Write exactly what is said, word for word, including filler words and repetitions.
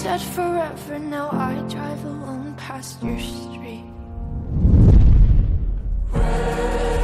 said forever, now I drive alone past your street. Red.